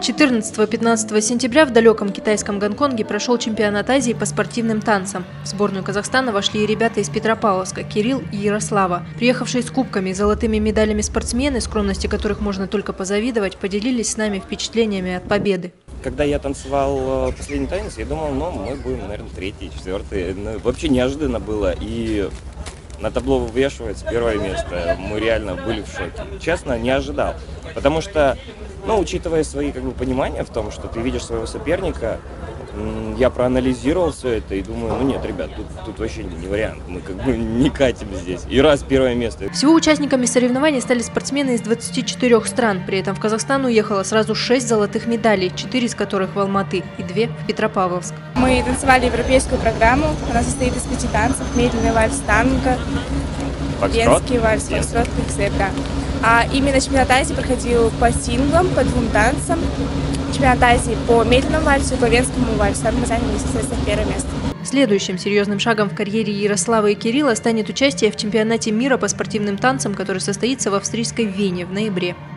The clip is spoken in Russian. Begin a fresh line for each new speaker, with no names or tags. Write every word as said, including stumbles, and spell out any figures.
четырнадцатого-пятнадцатого сентября в далеком китайском Гонконге прошел чемпионат Азии по спортивным танцам. В сборную Казахстана вошли и ребята из Петропавловска – Кирилл и Ярослава. Приехавшие с кубками и золотыми медалями спортсмены, скромности которых можно только позавидовать, поделились с нами впечатлениями от победы.
Когда я танцевал последний танец, я думал, ну, мы будем, наверное, третий, четвертый. Ну, вообще неожиданно было. И на табло вывешивается первое место. Мы реально были в шоке. Честно, не ожидал. Потому что, ну, учитывая свои как бы понимания в том, что ты видишь своего соперника, я проанализировал все это и думаю, ну нет, ребят, тут, тут вообще не вариант, мы как бы не катим здесь. И раз первое место.
Всего участниками соревнований стали спортсмены из двадцати четырёх стран. При этом в Казахстан уехало сразу шесть золотых медалей, четыре из которых в Алматы и две в Петропавловск.
Мы танцевали европейскую программу, она состоит из пяти танцев: медленный вальс, танго, венский вальс, фокстрот, квикстеп, да. А именно чемпионат Азии проходил по синглам, по двум танцам. Чемпионат Азии по медленному вальсу и по венскому вальсу. Мы заняли, соответственно, первое место.
Следующим серьезным шагом в карьере Ярослава и Кирилла станет участие в чемпионате мира по спортивным танцам, который состоится в австрийской Вене в ноябре.